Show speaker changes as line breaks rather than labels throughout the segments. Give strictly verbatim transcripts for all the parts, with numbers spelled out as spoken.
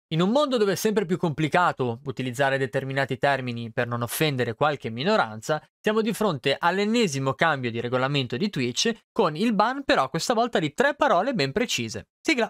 In un mondo dove è sempre più complicato utilizzare determinati termini per non offendere qualche minoranza, siamo di fronte all'ennesimo cambio di regolamento di Twitch con il ban però questa volta di tre parole ben precise. Sigla!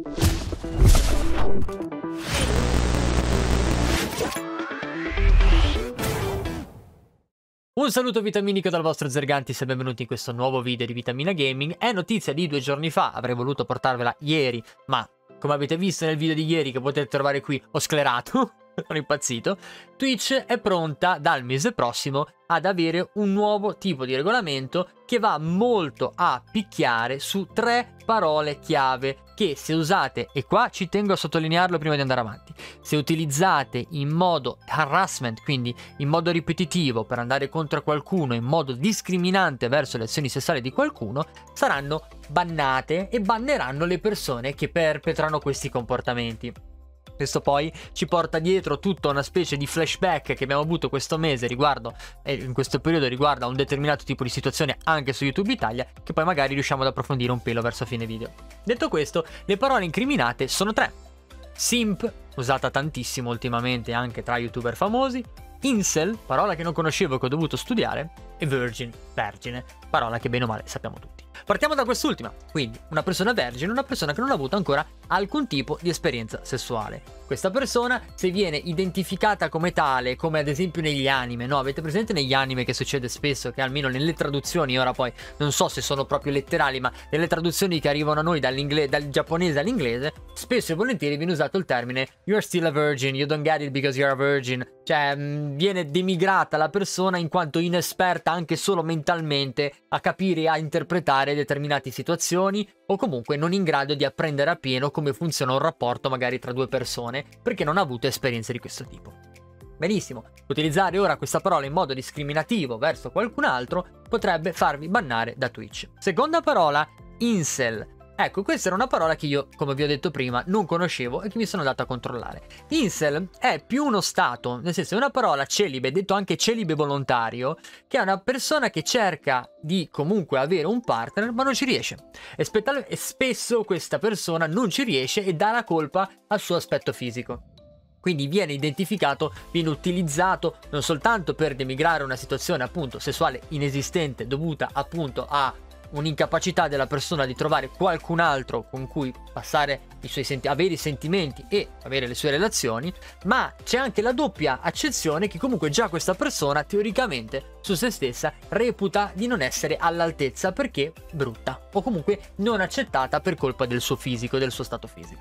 Un saluto vitaminico dal vostro Zergantis e benvenuti in questo nuovo video di Vitamina Gaming. È notizia di due giorni fa, avrei voluto portarvela ieri, ma come avete visto nel video di ieri che potete trovare qui, ho sclerato, sono impazzito. Twitch è pronta dal mese prossimo ad avere un nuovo tipo di regolamento che va molto a picchiare su tre parole chiave che, se usate, e qua ci tengo a sottolinearlo prima di andare avanti, se utilizzate in modo harassment, quindi in modo ripetitivo per andare contro qualcuno, in modo discriminante verso le azioni sessuali di qualcuno, saranno bannate e banneranno le persone che perpetrano questi comportamenti. Questo poi ci porta dietro tutta una specie di flashback che abbiamo avuto questo mese riguardo, e in questo periodo riguarda un determinato tipo di situazione anche su YouTube Italia, che poi magari riusciamo ad approfondire un pelo verso fine video. Detto questo, le parole incriminate sono tre. Simp, usata tantissimo ultimamente anche tra youtuber famosi, incel, parola che non conoscevo che ho dovuto studiare, e virgin, vergine, parola che bene o male sappiamo tutti. Partiamo da quest'ultima, quindi una persona vergine, una persona che non ha avuto ancora alcun tipo di esperienza sessuale. Questa persona, se viene identificata come tale, come ad esempio negli anime, no? Avete presente negli anime che succede spesso, che almeno nelle traduzioni, ora poi non so se sono proprio letterali, ma nelle traduzioni che arrivano a noi dal giapponese all'inglese, spesso e volentieri viene usato il termine you're still a virgin, you don't get it because you're a virgin, cioè mh, viene demigrata la persona in quanto inesperta anche solo mentalmente a capire e a interpretare determinate situazioni, o comunque non in grado di apprendere appieno come funziona un rapporto magari tra due persone, perché non ha avuto esperienze di questo tipo. Benissimo, utilizzare ora questa parola in modo discriminativo verso qualcun altro potrebbe farvi bannare da Twitch. Seconda parola, incel. Ecco, questa era una parola che io, come vi ho detto prima, non conoscevo e che mi sono andato a controllare. Incel è più uno stato, nel senso è una parola celibe, detto anche celibe volontario, che è una persona che cerca di comunque avere un partner ma non ci riesce. E, e spesso questa persona non ci riesce e dà la colpa al suo aspetto fisico. Quindi viene identificato, viene utilizzato non soltanto per demigrare una situazione appunto sessuale inesistente dovuta appunto a un'incapacità della persona di trovare qualcun altro con cui passare i suoi senti avere i sentimenti e avere le sue relazioni, ma c'è anche la doppia accezione che comunque già questa persona teoricamente su se stessa reputa di non essere all'altezza perché brutta o comunque non accettata per colpa del suo fisico, del suo stato fisico.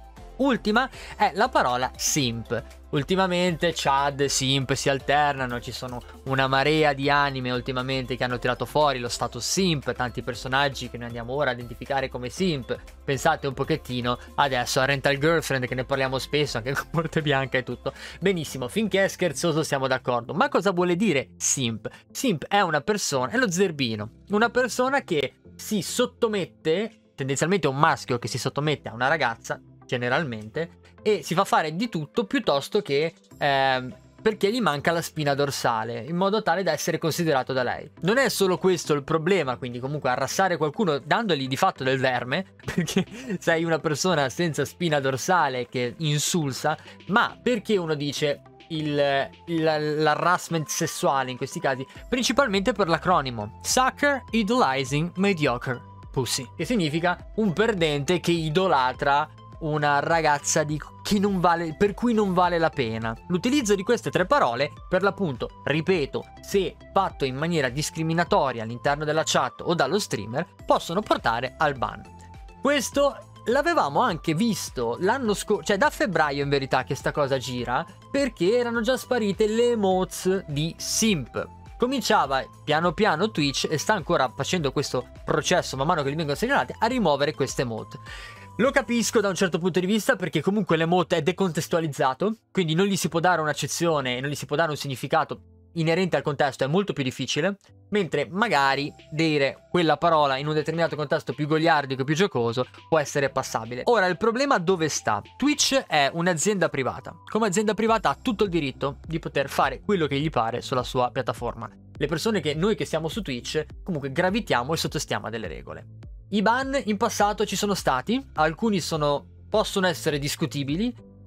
Ultima è la parola simp. Ultimamente Chad e simp si alternano, ci sono una marea di anime ultimamente che hanno tirato fuori lo status simp, tanti personaggi che noi andiamo ora a identificare come simp. Pensate un pochettino adesso a Rental Girlfriend, che ne parliamo spesso anche con Morte Bianca e tutto. Benissimo, finché è scherzoso siamo d'accordo, ma cosa vuole dire simp? Simp è una persona, è lo zerbino, una persona che si sottomette, tendenzialmente un maschio che si sottomette a una ragazza generalmente, e si fa fare di tutto piuttosto che eh, perché gli manca la spina dorsale, in modo tale da essere considerato da lei. Non è solo questo il problema, quindi comunque arrassare qualcuno dandogli di fatto del verme, perché sei una persona senza spina dorsale che insulsa, ma perché uno dice l'harassment sessuale in questi casi? Principalmente per l'acronimo Sucker Idolizing Mediocre Pussy, che significa un perdente che idolatra una ragazza di che non vale, per cui non vale la pena. L'utilizzo di queste tre parole, per l'appunto, ripeto, se fatto in maniera discriminatoria all'interno della chat o dallo streamer, possono portare al ban. Questo l'avevamo anche visto l'anno scorso, cioè da febbraio in verità che sta cosa gira, perché erano già sparite le emotes di simp. Cominciava piano piano Twitch, e sta ancora facendo questo processo man mano che gli vengono segnalate, a rimuovere queste emote. Lo capisco da un certo punto di vista, perché comunque l'emote è decontestualizzato, quindi non gli si può dare un'accezione, non gli si può dare un significato inerente al contesto, è molto più difficile, mentre magari dire quella parola in un determinato contesto più goliardico, più giocoso, può essere passabile. Ora, il problema dove sta? Twitch è un'azienda privata. Come azienda privata ha tutto il diritto di poter fare quello che gli pare sulla sua piattaforma. Le persone che noi che siamo su Twitch comunque gravitiamo e sottostiamo a delle regole. I ban in passato ci sono stati, alcuni sono, possono essere discutibili,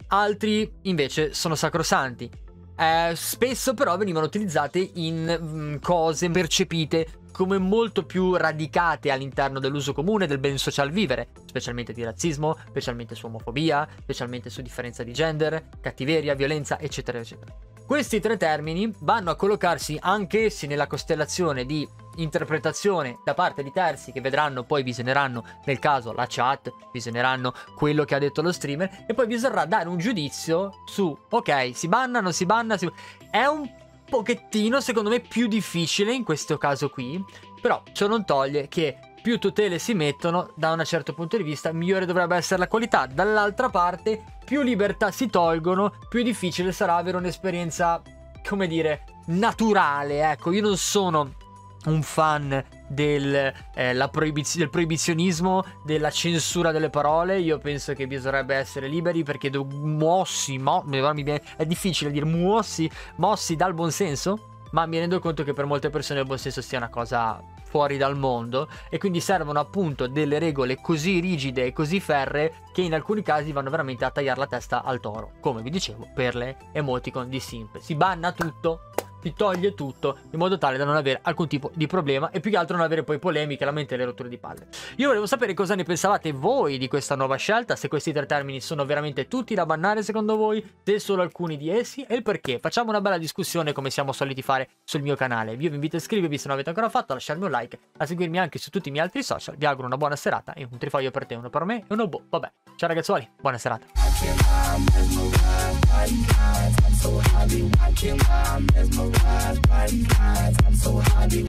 altri invece sono sacrosanti. Eh, spesso però venivano utilizzate in mh, cose percepite come molto più radicate all'interno dell'uso comune del ben social vivere, specialmente di razzismo, specialmente su omofobia, specialmente su differenza di gender, cattiveria, violenza, eccetera, eccetera. Questi tre termini vanno a collocarsi anch'essi nella costellazione di interpretazione da parte di terzi che vedranno, poi visioneranno nel caso la chat, visioneranno quello che ha detto lo streamer e poi bisognerà dare un giudizio su ok, si banna, non si banna, si... è un pochettino secondo me più difficile in questo caso qui, però ciò non toglie che più tutele si mettono da un certo punto di vista migliore dovrebbe essere la qualità, dall'altra parte più libertà si tolgono più difficile sarà avere un'esperienza, come dire, naturale. Ecco, io non sono un fan del, eh, la proibiz- del proibizionismo, della censura delle parole. Io penso che bisognerebbe essere liberi perché do- mossi, mo- è difficile dire mossi, mossi dal buonsenso, ma mi rendo conto che per molte persone il buonsenso sia una cosa fuori dal mondo e quindi servono appunto delle regole così rigide e così ferree che in alcuni casi vanno veramente a tagliare la testa al toro, come vi dicevo per le emoticon di simp. Si banna tutto, ti toglie tutto in modo tale da non avere alcun tipo di problema e più che altro non avere poi polemiche, lamenti e le rotture di palle. Io volevo sapere cosa ne pensavate voi di questa nuova scelta, se questi tre termini sono veramente tutti da bannare secondo voi, se solo alcuni di essi e il perché. Facciamo una bella discussione come siamo soliti fare sul mio canale. Io vi invito a iscrivervi se non avete ancora fatto, a lasciarmi un like, a seguirmi anche su tutti i miei altri social. Vi auguro una buona serata e un trifoglio per te, uno per me e uno boh. Vabbè, ciao ragazzuoli, buona serata. I'm so happy.